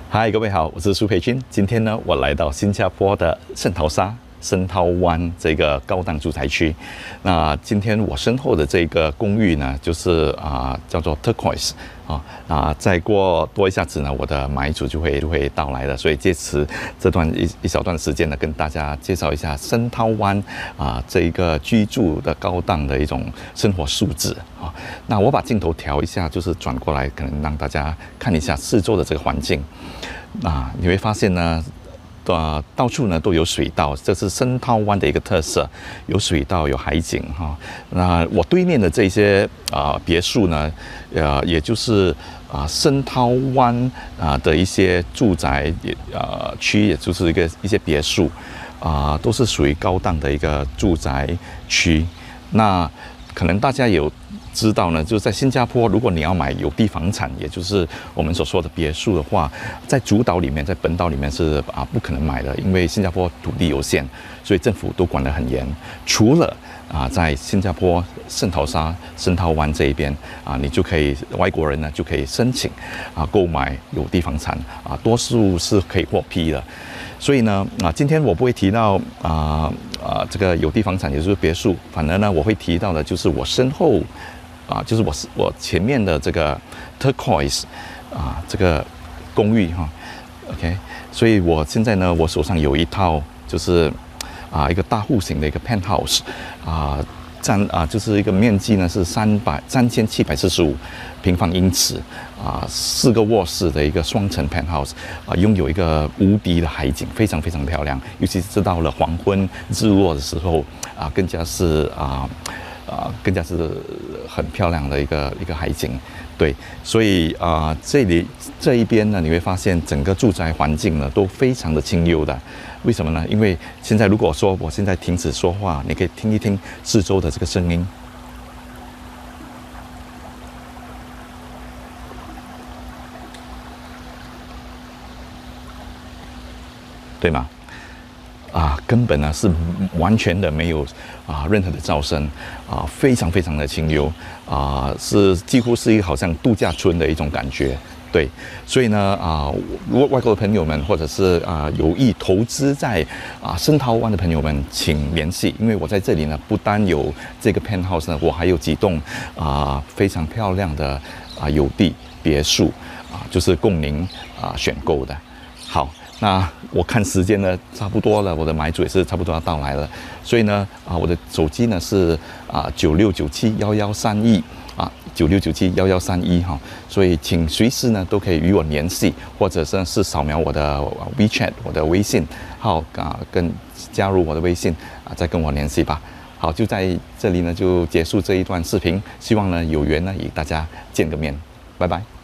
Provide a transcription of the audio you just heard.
嗨，各位好，我是苏培军。今天呢，我来到新加坡的圣淘沙深涛湾这个高档住宅区。那今天我身后的这个公寓呢，就是叫做 Turquoise 再过多一下子呢，我的买主就会到来了。所以借此这段一小段时间呢，跟大家介绍一下深涛湾这一个居住的高档的一种生活素质啊。那我把镜头调一下，就是转过来，可能让大家看一下四周的这个环境。你会发现呢，到处呢都有水道，这是深涛湾的一个特色，有水道，有海景哈。那我对面的这些别墅呢，也就是深涛湾的一些住宅区，也就是一些别墅都是属于高档的一个住宅区。那可能大家有知道呢，就是在新加坡，如果你要买有地房产，也就是我们所说的别墅的话，在主岛里面，在本岛里面是不可能买的，因为新加坡土地有限，所以政府都管得很严。除了在新加坡圣淘沙深涛湾这一边你就可以外国人呢就可以申请购买有地房产多数是可以获批的。所以呢今天我不会提到这个有地房产，也就是别墅，反而呢我会提到的就是我身后就是我前面的这个 Turquoise 这个公寓哈 ，OK， 所以我现在呢，我手上有一套就是一个大户型的一个 penthouse 就是一个面积呢是3745平方英尺4个卧室的一个双层 penthouse 拥有一个无敌的海景，非常非常漂亮，尤其是到了黄昏日落的时候更加是很漂亮的一个海景，对，所以这一边呢，你会发现整个住宅环境呢都非常的清幽的。为什么呢？因为现在如果说我现在停止说话，你可以听一听四周的这个声音，对吗？根本呢是完全的没有任何的噪声非常非常的清幽是几乎是一个好像度假村的一种感觉。对，所以呢如果外国的朋友们或者是有意投资在深涛湾的朋友们，请联系，因为我在这里呢不单有这个 penthouse 呢，我还有几栋非常漂亮的有地别墅就是供您选购的。好，那我看时间呢差不多了，我的买主也是差不多要到来了，所以呢我的手机呢是9697113196971131哈，所以请随时呢都可以与我联系，或者是扫描我的 WeChat 我的微信号跟加入我的微信再跟我联系吧。好，就在这里呢就结束这一段视频，希望呢有缘呢与大家见个面，拜拜。